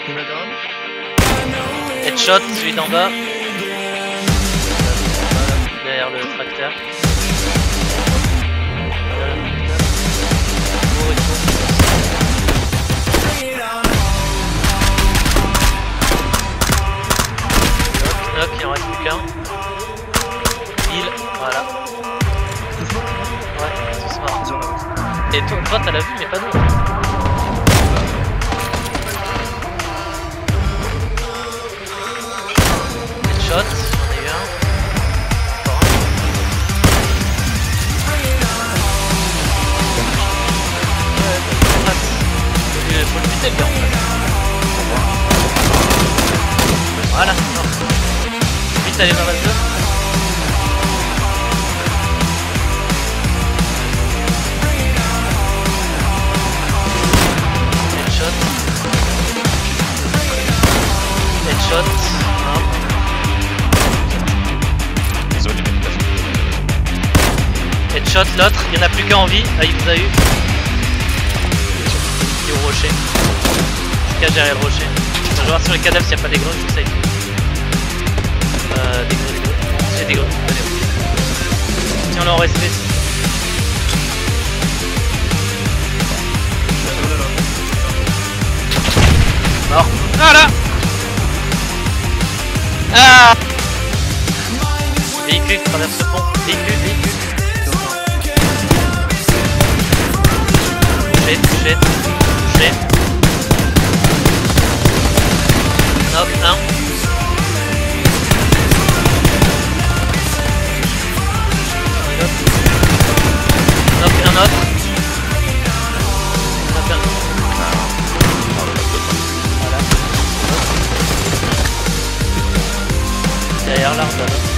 Headshot, celui d'en bas. Derrière le tracteur. Knock, il en reste plus qu'un. Heal, voilà. Ouais, c'est smart. Et toi t'as la vue mais pas nous. Headshot, j'en ai eu un. Encore un. Faut le buter bien en fait. Voilà, non. Vite aller vers la zone. Headshot. Non. Headshot, l'autre, il n'y en a plus qu'un en vie. Ah, il vous a eu. Il est au rocher. Il se cache derrière le rocher. Je vais voir sur les cadavres s'il n'y a pas des gros, je sais. Des gros. J'ai des gros. Allez. Si on est en respect. Mort. Voilà. Ah. Véhicule qui traverse le pont. Véhicule. Touché. Knock, un. Knock, un autre. Knock, un. Voilà. Derrière l'arbre.